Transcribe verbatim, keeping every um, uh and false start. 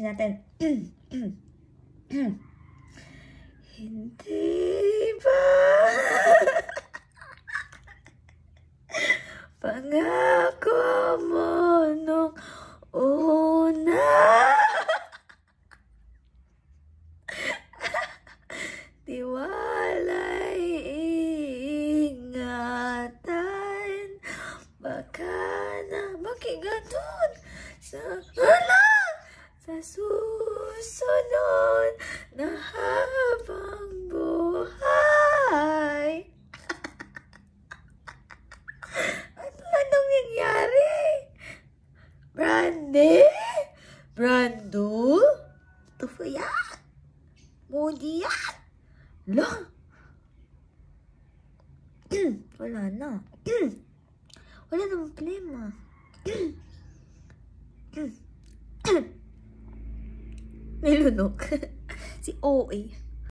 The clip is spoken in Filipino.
Ayusin natin. Hindi ba pangako mo nung una? Tiwala'y ingatan. Baka na, bakit ganun? Sa, hala! Sa susunod na habang buhay. Ano, anong nangyari? Brandy? Brando? Ito yan? Moody yan? Lang! Wala na. Wala na problema. May lunok. Si O A.